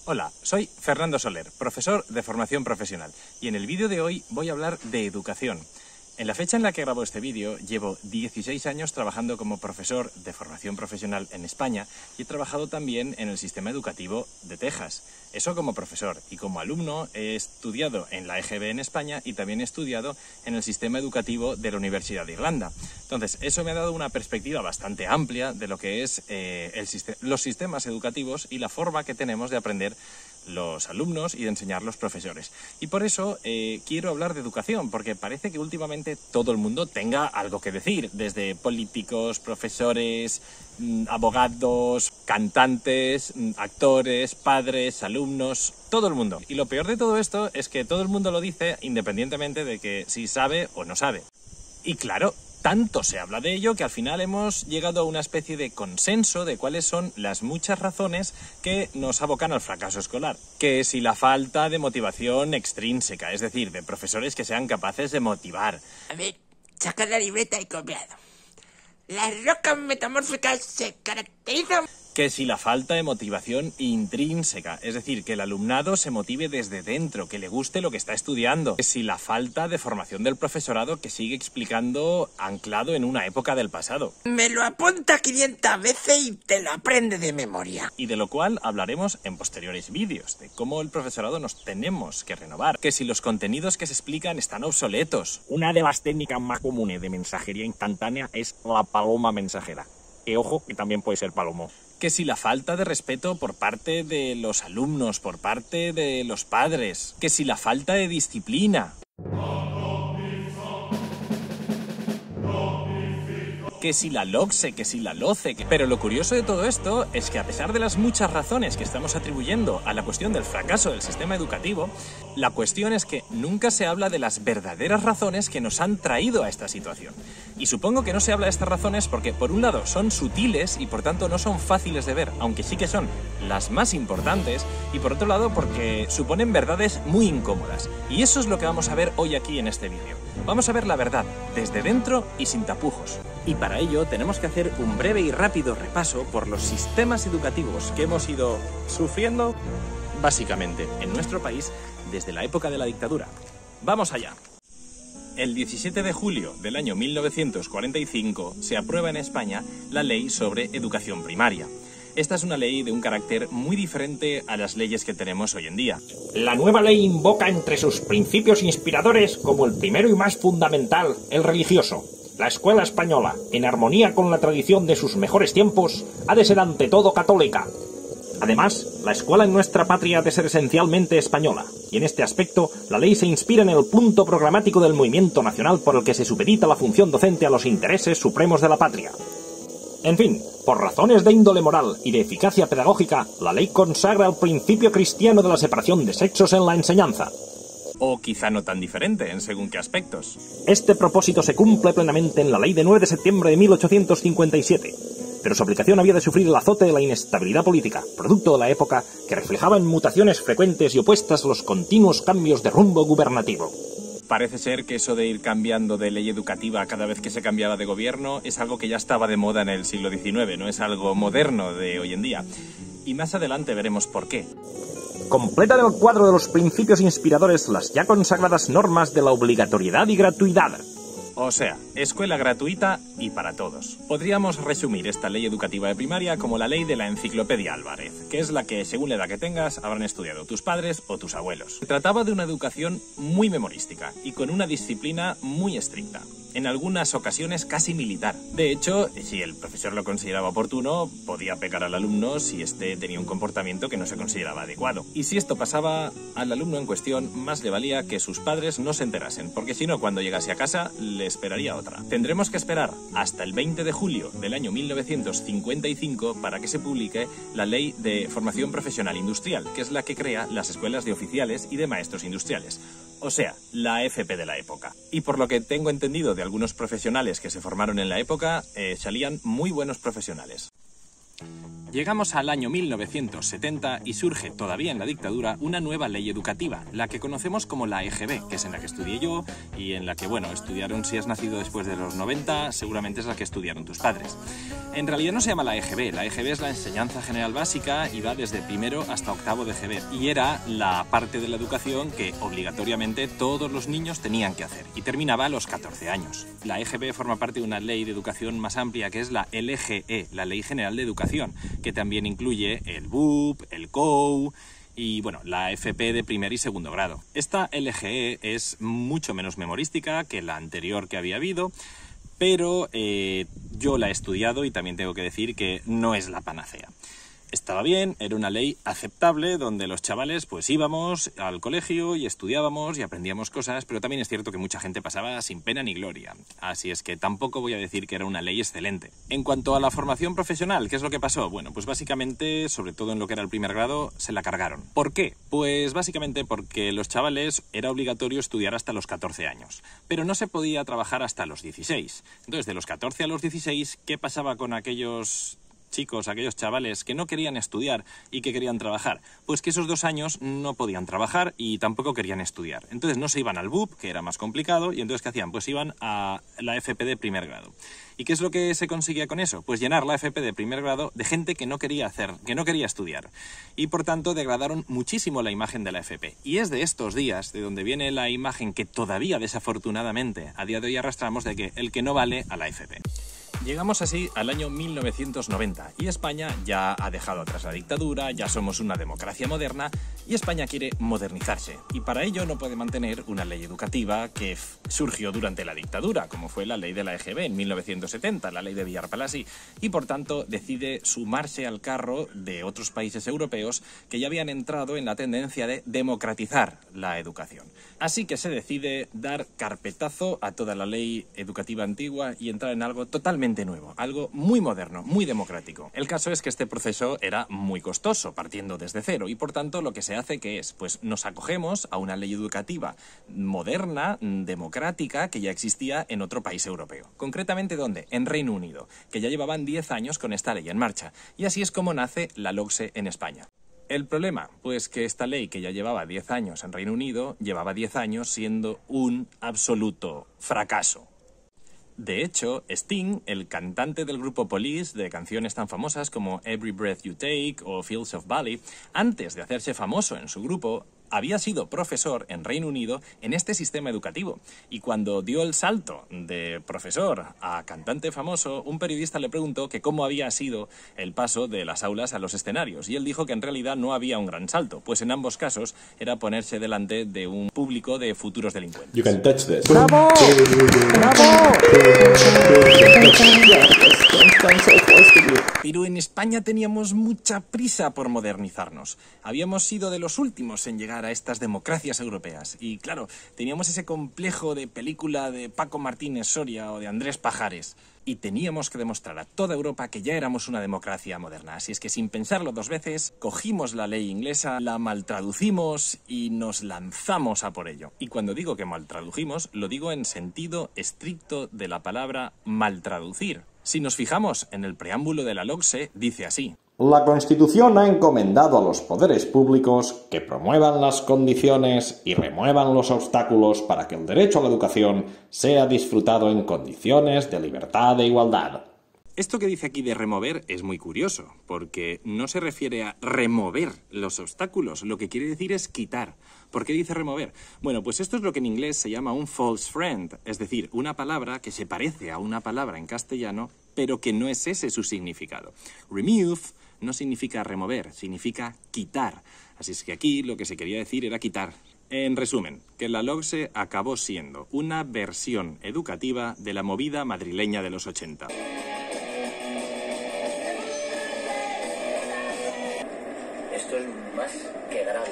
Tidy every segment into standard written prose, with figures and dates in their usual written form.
Hola, soy Fernando Soler, profesor de formación profesional, y en el vídeo de hoy voy a hablar de educación. En la fecha en la que grabo este vídeo, llevo 16 años trabajando como profesor de formación profesional en España y he trabajado también en el sistema educativo de Texas. Eso como profesor, y como alumno he estudiado en la EGB en España y también he estudiado en el sistema educativo de la Universidad de Irlanda. Entonces, eso me ha dado una perspectiva bastante amplia de lo que es los sistemas educativos y la forma que tenemos de aprender los alumnos y de enseñar los profesores. Y por eso quiero hablar de educación, porque parece que últimamente todo el mundo tenga algo que decir, desde políticos, profesores, abogados, cantantes, actores, padres, alumnos, todo el mundo. Y lo peor de todo esto es que todo el mundo lo dice independientemente de que si sabe o no sabe. Y claro, tanto se habla de ello que al final hemos llegado a una especie de consenso de cuáles son las muchas razones que nos abocan al fracaso escolar. Que si la falta de motivación extrínseca, es decir, de profesores que sean capaces de motivar. A ver, saca la libreta y copiado. Las rocas metamórficas se caracterizan... Que si la falta de motivación intrínseca, es decir, que el alumnado se motive desde dentro, que le guste lo que está estudiando. Que si la falta de formación del profesorado que sigue explicando anclado en una época del pasado. Me lo apunta 500 veces y te lo aprende de memoria. Y de lo cual hablaremos en posteriores vídeos, de cómo el profesorado nos tenemos que renovar. Que si los contenidos que se explican están obsoletos. Una de las técnicas más comunes de mensajería instantánea es la paloma mensajera. Que ojo, que también puede ser palomo. Que si la falta de respeto por parte de los alumnos, por parte de los padres. Que si la falta de disciplina. Que si la LOCSE, que si la LOCE. Pero lo curioso de todo esto es que a pesar de las muchas razones que estamos atribuyendo a la cuestión del fracaso del sistema educativo, la cuestión es que nunca se habla de las verdaderas razones que nos han traído a esta situación. Y supongo que no se habla de estas razones porque, por un lado, son sutiles y por tanto no son fáciles de ver, aunque sí que son las más importantes, y por otro lado porque suponen verdades muy incómodas. Y eso es lo que vamos a ver hoy aquí en este vídeo. Vamos a ver la verdad, desde dentro y sin tapujos. Y para ello tenemos que hacer un breve y rápido repaso por los sistemas educativos que hemos ido sufriendo, básicamente, en nuestro país desde la época de la dictadura. ¡Vamos allá! El 17 de julio del año 1945 se aprueba en España la Ley sobre Educación Primaria. Esta es una ley de un carácter muy diferente a las leyes que tenemos hoy en día. La nueva ley invoca entre sus principios inspiradores como el primero y más fundamental, el religioso. La escuela española, en armonía con la tradición de sus mejores tiempos, ha de ser ante todo católica. Además, la escuela en nuestra patria ha de ser esencialmente española, y en este aspecto la ley se inspira en el punto programático del movimiento nacional por el que se supedita la función docente a los intereses supremos de la patria. En fin, por razones de índole moral y de eficacia pedagógica, la ley consagra el principio cristiano de la separación de sexos en la enseñanza. O quizá no tan diferente en según qué aspectos. Este propósito se cumple plenamente en la ley de 9 de septiembre de 1857, pero su aplicación había de sufrir el azote de la inestabilidad política, producto de la época que reflejaba en mutaciones frecuentes y opuestas a los continuos cambios de rumbo gubernativo. Parece ser que eso de ir cambiando de ley educativa cada vez que se cambiaba de gobierno es algo que ya estaba de moda en el siglo XIX, no es algo moderno de hoy en día. Y más adelante veremos por qué. Completan el cuadro de los principios inspiradores las ya consagradas normas de la obligatoriedad y gratuidad. O sea, escuela gratuita y para todos. Podríamos resumir esta ley educativa de primaria como la ley de la Enciclopedia Álvarez, que es la que, según la edad que tengas, habrán estudiado tus padres o tus abuelos. Se trataba de una educación muy memorística y con una disciplina muy estricta, en algunas ocasiones casi militar. De hecho, si el profesor lo consideraba oportuno, podía pegar al alumno si éste tenía un comportamiento que no se consideraba adecuado. Y si esto pasaba, al alumno en cuestión más le valía que sus padres no se enterasen, porque si no, cuando llegase a casa, le esperaría otra. Tendremos que esperar hasta el 20 de julio del año 1955 para que se publique la Ley de Formación Profesional Industrial, que es la que crea las escuelas de oficiales y de maestros industriales. O sea, la FP de la época. Y por lo que tengo entendido de algunos profesionales que se formaron en la época, salían muy buenos profesionales. Llegamos al año 1970 y surge, todavía en la dictadura, una nueva ley educativa, la que conocemos como la EGB, que es en la que estudié yo y en la que, bueno, estudiaron, si has nacido después de los 90, seguramente es la que estudiaron tus padres. En realidad no se llama la EGB es la Enseñanza General Básica y va desde primero hasta octavo de GB. Y era la parte de la educación que obligatoriamente todos los niños tenían que hacer y terminaba a los 14 años. La EGB forma parte de una ley de educación más amplia que es la LGE, la Ley General de Educación, que también incluye el BUP, el COU y, bueno, la FP de primer y segundo grado. Esta LGE es mucho menos memorística que la anterior que había habido, pero yo la he estudiado y también tengo que decir que no es la panacea. Estaba bien, era una ley aceptable donde los chavales pues íbamos al colegio y estudiábamos y aprendíamos cosas, pero también es cierto que mucha gente pasaba sin pena ni gloria. Así es que tampoco voy a decir que era una ley excelente. En cuanto a la formación profesional, ¿qué es lo que pasó? Bueno, pues básicamente, sobre todo en lo que era el primer grado, se la cargaron. ¿Por qué? Pues básicamente porque los chavales era obligatorio estudiar hasta los 14 años, pero no se podía trabajar hasta los 16. Entonces, de los 14 a los 16, ¿qué pasaba con aquellos chicos, aquellos chavales que no querían estudiar y que querían trabajar? Pues que esos 2 años no podían trabajar y tampoco querían estudiar. Entonces no se iban al BUP, que era más complicado, y entonces ¿qué hacían? Pues iban a la FP de primer grado. ¿Y qué es lo que se conseguía con eso? Pues llenar la FP de primer grado de gente que no quería estudiar. Y por tanto degradaron muchísimo la imagen de la FP. Y es de estos días de donde viene la imagen que todavía desafortunadamente a día de hoy arrastramos de que el que no vale a la FP. Llegamos así al año 1990 y España ya ha dejado atrás la dictadura, ya somos una democracia moderna y España quiere modernizarse. Y para ello no puede mantener una ley educativa que surgió durante la dictadura, como fue la ley de la EGB en 1970, la ley de Villar Palasí, y por tanto decide sumarse al carro de otros países europeos que ya habían entrado en la tendencia de democratizar la educación. Así que se decide dar carpetazo a toda la ley educativa antigua y entrar en algo totalmente nuevo, algo muy moderno, muy democrático. El caso es que este proceso era muy costoso, partiendo desde cero, y por tanto lo que se hace que es, pues nos acogemos a una ley educativa moderna, democrática, que ya existía en otro país europeo. Concretamente, ¿dónde? En Reino Unido, que ya llevaban 10 años con esta ley en marcha, y así es como nace la LOGSE en España. ¿El problema? Pues que esta ley, que ya llevaba 10 años en Reino Unido, llevaba 10 años siendo un absoluto fracaso. De hecho, Sting, el cantante del grupo Police, de canciones tan famosas como Every Breath You Take o Fields of Bali, antes de hacerse famoso en su grupo, había sido profesor en Reino Unido en este sistema educativo. Y cuando dio el salto de profesor a cantante famoso, un periodista le preguntó que cómo había sido el paso de las aulas a los escenarios. Y él dijo que en realidad no había un gran salto, pues en ambos casos era ponerse delante de un público de futuros delincuentes. You can touch this. ¡Bravo! ¡Bravo! Pero en España teníamos mucha prisa por modernizarnos. Habíamos sido de los últimos en llegar a estas democracias europeas. Y claro, teníamos ese complejo de película de Paco Martínez Soria o de Andrés Pajares. Y teníamos que demostrar a toda Europa que ya éramos una democracia moderna. Así es que sin pensarlo 2 veces, cogimos la ley inglesa, la maltraducimos y nos lanzamos a por ello. Y cuando digo que maltradujimos, lo digo en sentido estricto de la palabra maltraducir. Si nos fijamos en el preámbulo de la LOGSE, dice así: La Constitución ha encomendado a los poderes públicos que promuevan las condiciones y remuevan los obstáculos para que el derecho a la educación sea disfrutado en condiciones de libertad e igualdad. Esto que dice aquí de remover es muy curioso, porque no se refiere a remover los obstáculos, lo que quiere decir es quitar. ¿Por qué dice remover? Bueno, pues esto es lo que en inglés se llama un false friend, es decir, una palabra que se parece a una palabra en castellano, pero que no es ese su significado. Remove no significa remover, significa quitar. Así es que aquí lo que se quería decir era quitar. En resumen, que la LOGSE acabó siendo una versión educativa de la movida madrileña de los 80. Esto es más que grave.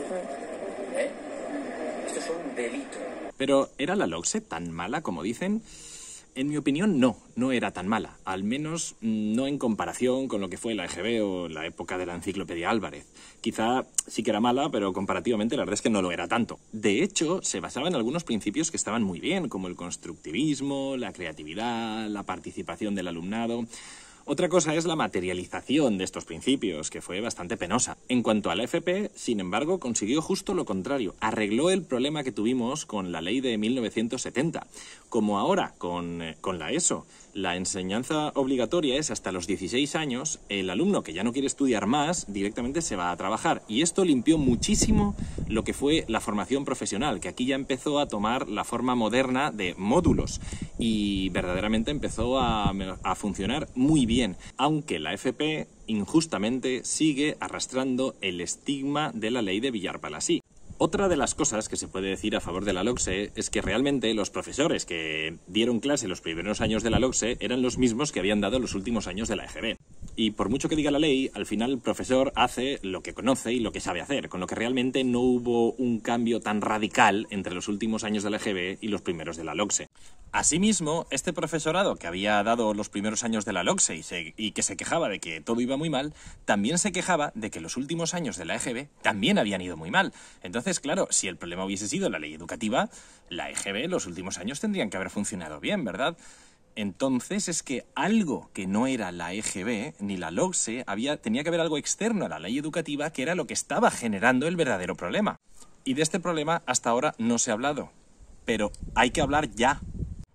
Esto es un delito. Pero, ¿era la LOGSE tan mala como dicen? En mi opinión, no era tan mala. Al menos no en comparación con lo que fue la EGB o la época de la Enciclopedia Álvarez. Quizá sí que era mala, pero comparativamente la verdad es que no lo era tanto. De hecho, se basaba en algunos principios que estaban muy bien, como el constructivismo, la creatividad, la participación del alumnado. Otra cosa es la materialización de estos principios, que fue bastante penosa. En cuanto a la FP, sin embargo, consiguió justo lo contrario. Arregló el problema que tuvimos con la ley de 1970. Como ahora con la ESO, la enseñanza obligatoria es hasta los 16 años, el alumno que ya no quiere estudiar más directamente se va a trabajar. Y esto limpió muchísimo lo que fue la formación profesional, que aquí ya empezó a tomar la forma moderna de módulos y verdaderamente empezó a funcionar muy bien, aunque la FP injustamente sigue arrastrando el estigma de la ley de Villar-Palasí. Otra de las cosas que se puede decir a favor de la LOCSE es que realmente los profesores que dieron clase los primeros años de la LOCSE eran los mismos que habían dado los últimos años de la EGB. Y por mucho que diga la ley, al final el profesor hace lo que conoce y lo que sabe hacer, con lo que realmente no hubo un cambio tan radical entre los últimos años de la EGB y los primeros de la LOCSE. Asimismo, este profesorado que había dado los primeros años de la LOCSE y que se quejaba de que todo iba muy mal, también se quejaba de que los últimos años de la EGB también habían ido muy mal. Entonces, claro, si el problema hubiese sido la ley educativa, la EGB los últimos años tendrían que haber funcionado bien, ¿verdad? Entonces es que algo que no era la EGB ni la LOCSE tenía que haber algo externo a la ley educativa que era lo que estaba generando el verdadero problema. Y de este problema hasta ahora no se ha hablado, pero hay que hablar ya.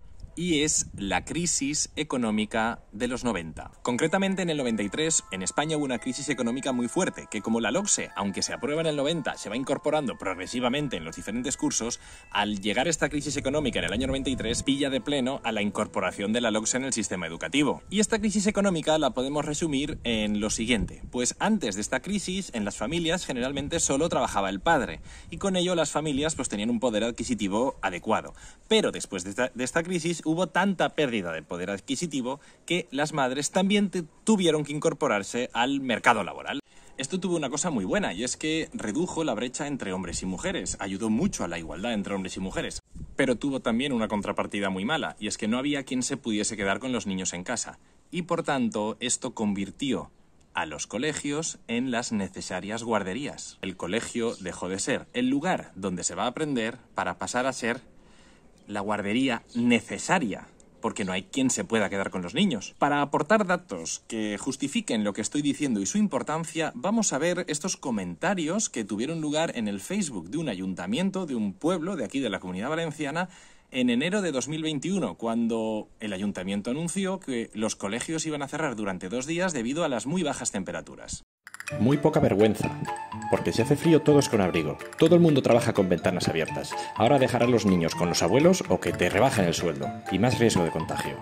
Y es la crisis económica de los 90. Concretamente en el 93 en España hubo una crisis económica muy fuerte, que como la LOCSE, aunque se aprueba en el 90, se va incorporando progresivamente en los diferentes cursos, al llegar esta crisis económica en el año 93 pilla de pleno a la incorporación de la LOCSE en el sistema educativo. Y esta crisis económica la podemos resumir en lo siguiente. Pues antes de esta crisis, en las familias generalmente solo trabajaba el padre, y con ello las familias pues tenían un poder adquisitivo adecuado. Pero después de esta crisis hubo tanta pérdida de poder adquisitivo que las madres también tuvieron que incorporarse al mercado laboral. Esto tuvo una cosa muy buena y es que redujo la brecha entre hombres y mujeres, ayudó mucho a la igualdad entre hombres y mujeres, pero tuvo también una contrapartida muy mala y es que no había quien se pudiese quedar con los niños en casa y por tanto esto convirtió a los colegios en las necesarias guarderías. El colegio dejó de ser el lugar donde se va a aprender para pasar a ser la guardería necesaria, porque no hay quien se pueda quedar con los niños. Para aportar datos que justifiquen lo que estoy diciendo y su importancia, vamos a ver estos comentarios que tuvieron lugar en el Facebook de un ayuntamiento, de un pueblo de aquí de la Comunidad Valenciana, en enero de 2021, cuando el ayuntamiento anunció que los colegios iban a cerrar durante 2 días debido a las muy bajas temperaturas. Muy poca vergüenza, porque si hace frío todos con abrigo, todo el mundo trabaja con ventanas abiertas. Ahora dejar a los niños con los abuelos o que te rebajen el sueldo, y más riesgo de contagio.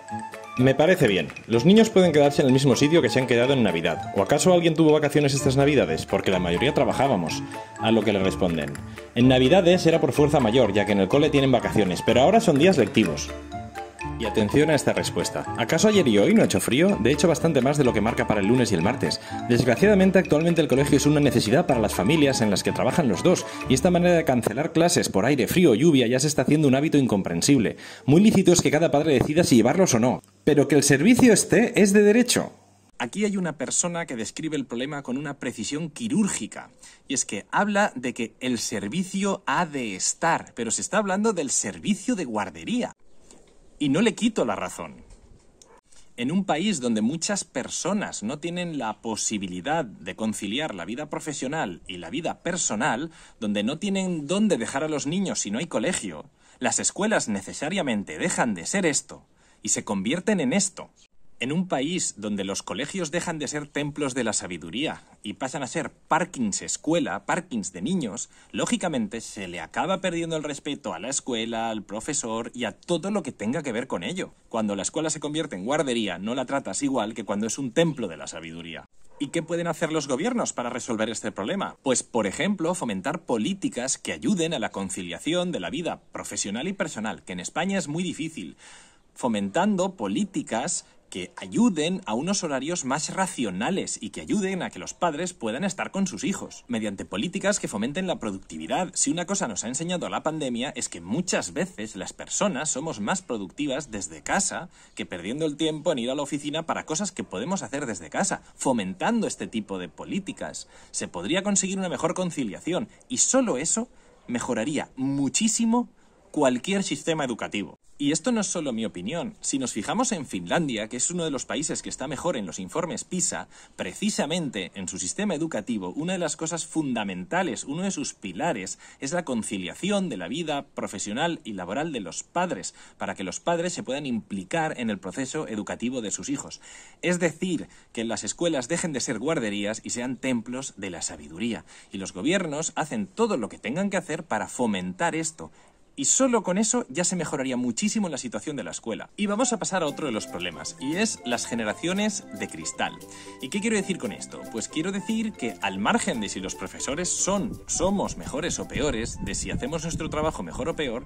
Me parece bien, los niños pueden quedarse en el mismo sitio que se han quedado en Navidad. ¿O acaso alguien tuvo vacaciones estas Navidades? Porque la mayoría trabajábamos. A lo que le responden: en Navidades era por fuerza mayor, ya que en el cole tienen vacaciones, pero ahora son días lectivos. Y atención a esta respuesta. ¿Acaso ayer y hoy no ha hecho frío? De hecho, bastante más de lo que marca para el lunes y el martes. Desgraciadamente, actualmente el colegio es una necesidad para las familias en las que trabajan los dos, y esta manera de cancelar clases por aire, frío o lluvia ya se está haciendo un hábito incomprensible. Muy lícito es que cada padre decida si llevarlos o no, pero que el servicio esté es de derecho. Aquí hay una persona que describe el problema con una precisión quirúrgica, y es que habla de que el servicio ha de estar, pero se está hablando del servicio de guardería. Y no le quito la razón. En un país donde muchas personas no tienen la posibilidad de conciliar la vida profesional y la vida personal, donde no tienen dónde dejar a los niños si no hay colegio, las escuelas necesariamente dejan de ser esto y se convierten en esto. En un país donde los colegios dejan de ser templos de la sabiduría y pasan a ser parkings escuela, parkings de niños, lógicamente se le acaba perdiendo el respeto a la escuela, al profesor y a todo lo que tenga que ver con ello. Cuando la escuela se convierte en guardería, no la tratas igual que cuando es un templo de la sabiduría. ¿Y qué pueden hacer los gobiernos para resolver este problema? Pues, por ejemplo, fomentar políticas que ayuden a la conciliación de la vida profesional y personal, que en España es muy difícil. Fomentando políticas que ayuden a unos horarios más racionales y que ayuden a que los padres puedan estar con sus hijos, mediante políticas que fomenten la productividad. Si una cosa nos ha enseñado la pandemia es que muchas veces las personas somos más productivas desde casa que perdiendo el tiempo en ir a la oficina para cosas que podemos hacer desde casa. Fomentando este tipo de políticas se podría conseguir una mejor conciliación y solo eso mejoraría muchísimo cualquier sistema educativo. Y esto no es solo mi opinión. Si nos fijamos en Finlandia, que es uno de los países que está mejor en los informes PISA, precisamente en su sistema educativo, una de las cosas fundamentales, uno de sus pilares, es la conciliación de la vida profesional y laboral de los padres, para que los padres se puedan implicar en el proceso educativo de sus hijos. Es decir, que las escuelas dejen de ser guarderías y sean templos de la sabiduría. Y los gobiernos hacen todo lo que tengan que hacer para fomentar esto. Y solo con eso ya se mejoraría muchísimo la situación de la escuela. Y vamos a pasar a otro de los problemas, y es las generaciones de cristal. ¿Y qué quiero decir con esto? Pues quiero decir que al margen de si los profesores somos mejores o peores, de si hacemos nuestro trabajo mejor o peor,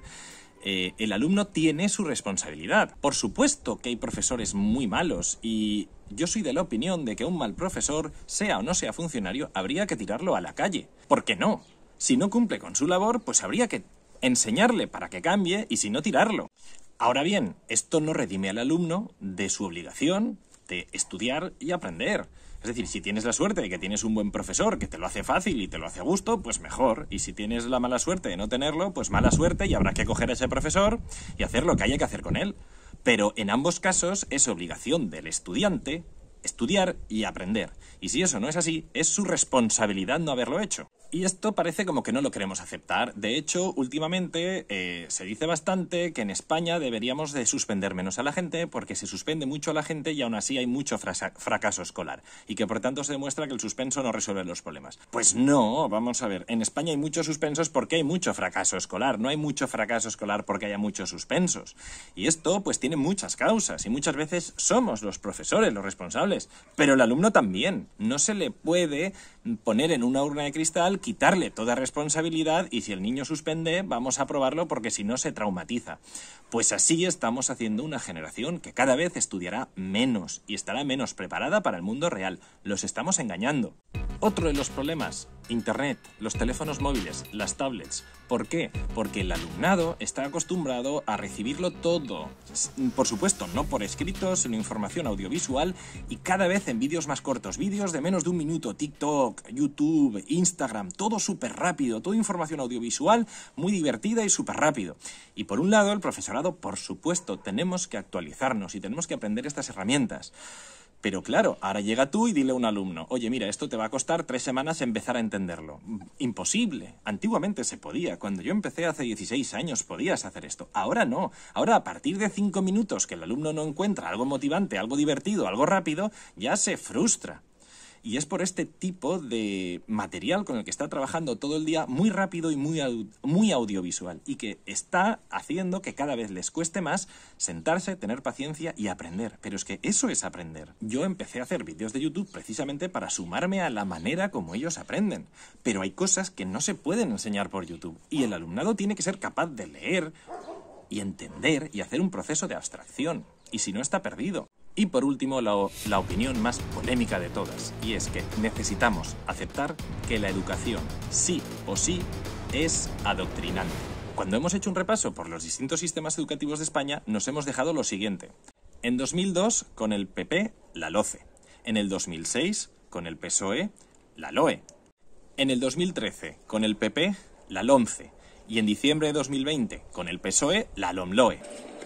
el alumno tiene su responsabilidad. Por supuesto que hay profesores muy malos, y yo soy de la opinión de que un mal profesor, sea o no sea funcionario, habría que tirarlo a la calle. ¿Por qué no? Si no cumple con su labor, pues habría que enseñarle para que cambie y si no, tirarlo. Ahora bien, esto no redime al alumno de su obligación de estudiar y aprender. Es decir, si tienes la suerte de que tienes un buen profesor que te lo hace fácil y te lo hace a gusto, pues mejor. Y si tienes la mala suerte de no tenerlo, pues mala suerte y habrá que coger a ese profesor y hacer lo que haya que hacer con él. Pero en ambos casos es obligación del estudiante estudiar y aprender. Y si eso no es así, es su responsabilidad no haberlo hecho. Y esto parece como que no lo queremos aceptar. De hecho, últimamente se dice bastante que en España deberíamos de suspender menos a la gente porque se suspende mucho a la gente y aún así hay mucho fracaso escolar. Y que por tanto se demuestra que el suspenso no resuelve los problemas. Pues no, vamos a ver. En España hay muchos suspensos porque hay mucho fracaso escolar. No hay mucho fracaso escolar porque haya muchos suspensos. Y esto pues tiene muchas causas y muchas veces somos los profesores los responsables. Pero el alumno también. No se le puede poner en una urna de cristal, quitarle toda responsabilidad y si el niño suspende, vamos a aprobarlo porque si no se traumatiza. Pues así estamos haciendo una generación que cada vez estudiará menos y estará menos preparada para el mundo real. Los estamos engañando. Otro de los problemas, Internet, los teléfonos móviles, las tablets. ¿Por qué? Porque el alumnado está acostumbrado a recibirlo todo. Por supuesto, no por escrito, sino información audiovisual y cada vez en vídeos más cortos. Vídeos de menos de un minuto, TikTok, YouTube, Instagram, todo súper rápido, toda información audiovisual muy divertida y súper rápido. Y por un lado, el profesorado, por supuesto, tenemos que actualizarnos y tenemos que aprender estas herramientas. Pero claro, ahora llega tú y dile a un alumno, oye, mira, esto te va a costar 3 semanas empezar a entenderlo. Imposible. Antiguamente se podía. Cuando yo empecé hace 16 años podías hacer esto. Ahora no. Ahora, a partir de 5 minutos que el alumno no encuentra algo motivante, algo divertido, algo rápido, ya se frustra. Y es por este tipo de material con el que está trabajando todo el día muy rápido y muy audiovisual y que está haciendo que cada vez les cueste más sentarse, tener paciencia y aprender. Pero es que eso es aprender. Yo empecé a hacer vídeos de YouTube precisamente para sumarme a la manera como ellos aprenden. Pero hay cosas que no se pueden enseñar por YouTube y el alumnado tiene que ser capaz de leer y entender y hacer un proceso de abstracción. Y si no, está perdido. Y por último, la opinión más polémica de todas, y es que necesitamos aceptar que la educación, sí o sí, es adoctrinante. Cuando hemos hecho un repaso por los distintos sistemas educativos de España, nos hemos dejado lo siguiente. En 2002, con el PP, la LOCE. En el 2006, con el PSOE, la LOE. En el 2013, con el PP, la LOMCE. Y en diciembre de 2020, con el PSOE, la LOMLOE.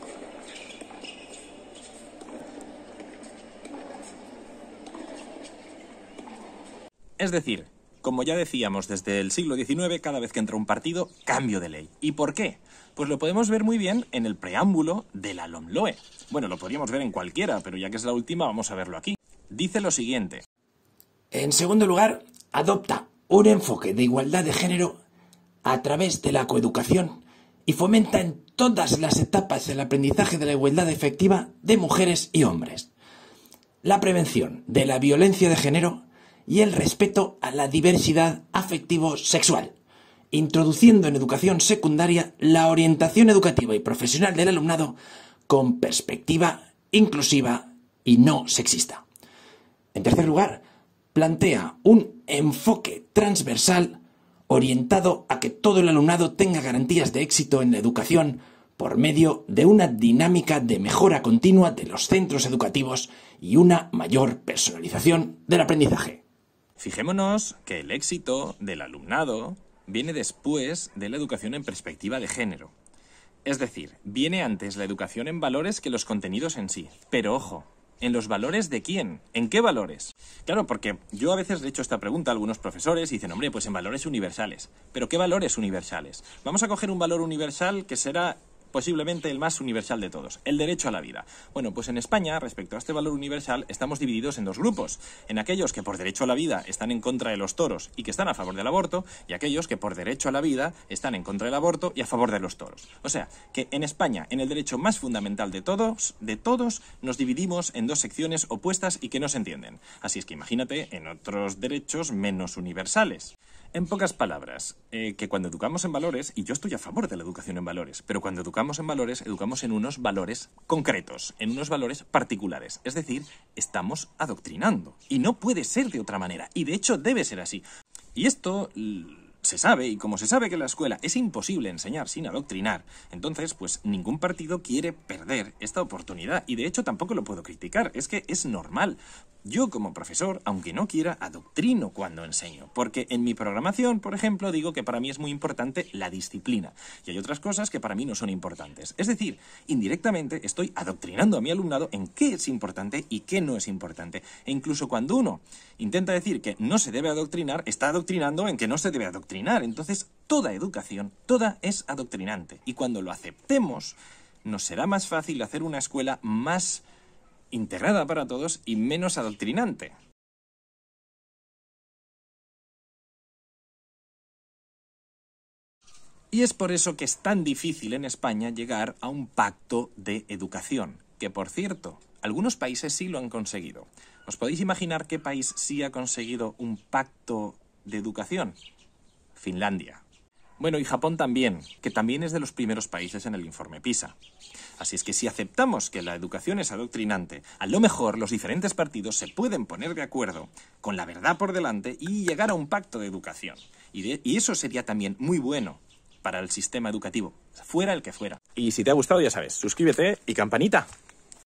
Es decir, como ya decíamos desde el siglo XIX, cada vez que entra un partido, cambio de ley. ¿Y por qué? Pues lo podemos ver muy bien en el preámbulo de la LOMLOE. Bueno, lo podríamos ver en cualquiera, pero ya que es la última, vamos a verlo aquí. Dice lo siguiente. En segundo lugar, adopta un enfoque de igualdad de género a través de la coeducación y fomenta en todas las etapas el aprendizaje de la igualdad efectiva de mujeres y hombres. La prevención de la violencia de género y el respeto a la diversidad afectivo-sexual, introduciendo en educación secundaria la orientación educativa y profesional del alumnado con perspectiva inclusiva y no sexista. En tercer lugar, plantea un enfoque transversal orientado a que todo el alumnado tenga garantías de éxito en la educación por medio de una dinámica de mejora continua de los centros educativos y una mayor personalización del aprendizaje. Fijémonos que el éxito del alumnado viene después de la educación en perspectiva de género. Es decir, viene antes la educación en valores que los contenidos en sí. Pero ojo, ¿en los valores de quién? ¿En qué valores? Claro, porque yo a veces le he hecho esta pregunta a algunos profesores y dicen, hombre, pues en valores universales. ¿Pero qué valores universales? Vamos a coger un valor universal que será posiblemente el más universal de todos, el derecho a la vida. Bueno, pues en España, respecto a este valor universal, estamos divididos en dos grupos. En aquellos que por derecho a la vida están en contra de los toros y que están a favor del aborto, y aquellos que por derecho a la vida están en contra del aborto y a favor de los toros. O sea, que en España, en el derecho más fundamental de todos, nos dividimos en dos secciones opuestas y que no se entienden. Así es que imagínate en otros derechos menos universales. En pocas palabras, que cuando educamos en valores, y yo estoy a favor de la educación en valores, pero cuando educamos en valores, educamos en unos valores concretos, en unos valores particulares. Es decir, estamos adoctrinando. Y no puede ser de otra manera. Y de hecho debe ser así. Y esto se sabe, y como se sabe que en la escuela es imposible enseñar sin adoctrinar, entonces pues ningún partido quiere perder esta oportunidad. Y de hecho tampoco lo puedo criticar, es que es normal. Yo como profesor, aunque no quiera, adoctrino cuando enseño, porque en mi programación, por ejemplo, digo que para mí es muy importante la disciplina, y hay otras cosas que para mí no son importantes. Es decir, indirectamente estoy adoctrinando a mi alumnado en qué es importante y qué no es importante. E incluso cuando uno intenta decir que no se debe adoctrinar, está adoctrinando en que no se debe adoctrinar. Entonces, toda educación, toda es adoctrinante. Y cuando lo aceptemos, nos será más fácil hacer una escuela más integrada para todos y menos adoctrinante. Y es por eso que es tan difícil en España llegar a un pacto de educación, que por cierto, algunos países sí lo han conseguido. ¿Os podéis imaginar qué país sí ha conseguido un pacto de educación? Finlandia. Bueno, y Japón también, que también es de los primeros países en el informe PISA. Así es que si aceptamos que la educación es adoctrinante, a lo mejor los diferentes partidos se pueden poner de acuerdo, con la verdad por delante, y llegar a un pacto de educación. Y eso sería también muy bueno para el sistema educativo, fuera el que fuera. Y si te ha gustado, ya sabes, suscríbete y campanita.